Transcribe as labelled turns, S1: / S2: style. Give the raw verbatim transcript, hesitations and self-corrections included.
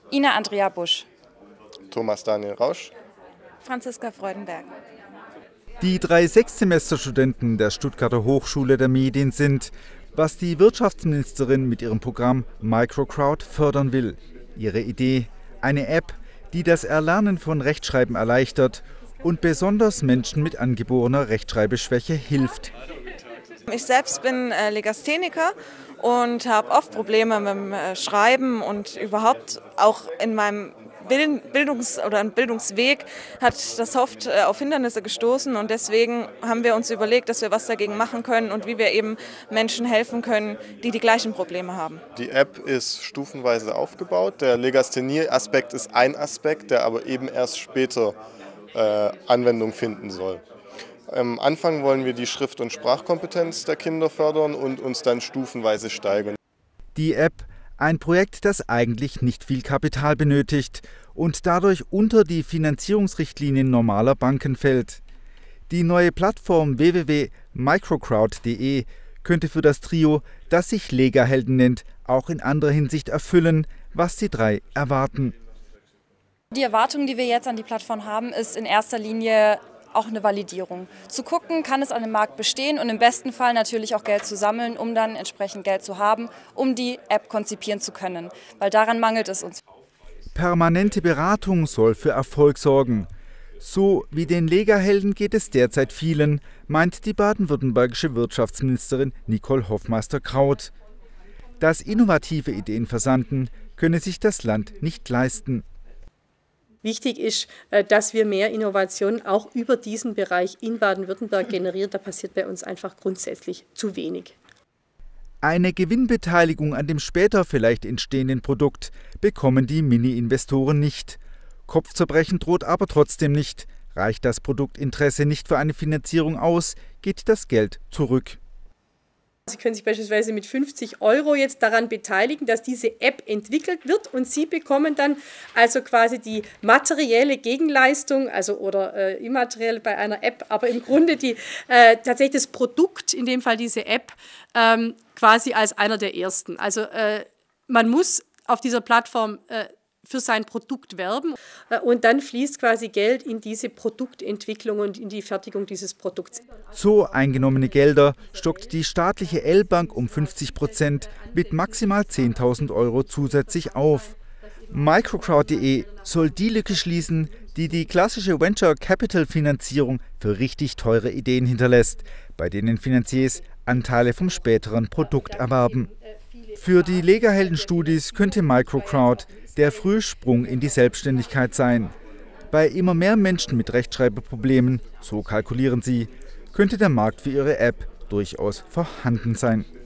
S1: Ina Andrea Busch.
S2: Thomas Daniel Rausch.
S3: Franziska Freudenberg.
S4: Die drei Sechstsemesterstudenten der Stuttgarter Hochschule der Medien sind, was die Wirtschaftsministerin mit ihrem Programm Microcrowd fördern will. Ihre Idee: eine App, die das Erlernen von Rechtschreiben erleichtert und besonders Menschen mit angeborener Rechtschreibeschwäche hilft.
S3: Ich selbst bin äh, Legastheniker und habe oft Probleme mit dem äh, Schreiben und überhaupt auch in meinem Bildungs- oder Bildungsweg hat das oft äh, auf Hindernisse gestoßen und deswegen haben wir uns überlegt, dass wir was dagegen machen können und wie wir eben Menschen helfen können, die die gleichen Probleme haben.
S2: Die App ist stufenweise aufgebaut. Der Legasthenie-Aspekt ist ein Aspekt, der aber eben erst später äh, Anwendung finden soll. Am Anfang wollen wir die Schrift- und Sprachkompetenz der Kinder fördern und uns dann stufenweise steigern.
S4: Die App, ein Projekt, das eigentlich nicht viel Kapital benötigt und dadurch unter die Finanzierungsrichtlinien normaler Banken fällt. Die neue Plattform w w w punkt microcrowd punkt de könnte für das Trio, das sich Lega-Helden nennt, auch in anderer Hinsicht erfüllen, was die drei erwarten.
S1: Die Erwartung, die wir jetzt an die Plattform haben, ist in erster Linie auch eine Validierung. Zu gucken, kann es an dem Markt bestehen und im besten Fall natürlich auch Geld zu sammeln, um dann entsprechend Geld zu haben, um die App konzipieren zu können. Weil daran mangelt es uns.
S4: Permanente Beratung soll für Erfolg sorgen. So wie den Lega-Helden geht es derzeit vielen, meint die baden-württembergische Wirtschaftsministerin Nicole Hofmeister-Kraut. Dass innovative Ideen versanden, könne sich das Land nicht leisten.
S5: Wichtig ist, dass wir mehr Innovation auch über diesen Bereich in Baden-Württemberg generieren. Da passiert bei uns einfach grundsätzlich zu wenig.
S4: Eine Gewinnbeteiligung an dem später vielleicht entstehenden Produkt bekommen die Mini-Investoren nicht. Kopfzerbrechen droht aber trotzdem nicht. Reicht das Produktinteresse nicht für eine Finanzierung aus, geht das Geld zurück.
S5: Sie können sich beispielsweise mit fünfzig Euro jetzt daran beteiligen, dass diese App entwickelt wird und Sie bekommen dann also quasi die materielle Gegenleistung, also oder äh, immateriell bei einer App, aber im Grunde die, äh, tatsächlich das Produkt, in dem Fall diese App, ähm, quasi als einer der ersten. Also äh, man muss auf dieser Plattform äh, für sein Produkt werben und dann fließt quasi Geld in diese Produktentwicklung und in die Fertigung dieses Produkts.
S4: So eingenommene Gelder stockt die staatliche L-Bank um fünfzig Prozent mit maximal zehntausend Euro zusätzlich auf. Microcrowd punkt de soll die Lücke schließen, die die klassische Venture Capital Finanzierung für richtig teure Ideen hinterlässt, bei denen Finanziers Anteile vom späteren Produkt erwerben. Für die Lega-Helden-Studis könnte Microcrowd der frühe Sprung in die Selbstständigkeit sein. Bei immer mehr Menschen mit Rechtschreibproblemen, so kalkulieren sie, könnte der Markt für ihre App durchaus vorhanden sein.